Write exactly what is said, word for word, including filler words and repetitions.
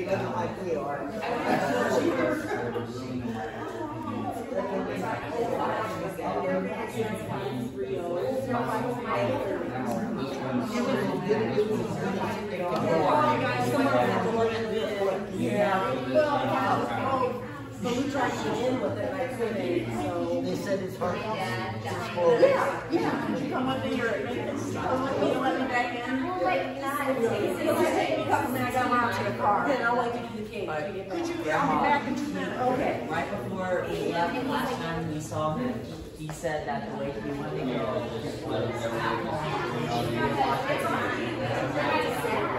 It wasn't like we are. So we tried to get in with it, but I couldn't, so. They said it's hard to Yeah, yeah, could you come up in here and make it, come up, you know, let me back in? Like, not, it's easy. It'll just take me a couple minutes to get out to the car. Then I'll wait to do the cake to get back. Could you, I'll be back in two minutes. Okay. Right before we left the last time we saw him, he said that the way he wanted to go was